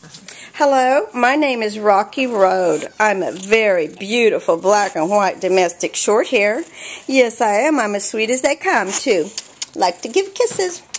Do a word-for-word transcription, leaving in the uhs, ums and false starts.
Hello, my name is Rocky Road. I'm a very beautiful black and white domestic short hair. Yes, I am. I'm as sweet as they come, too. Like to give kisses.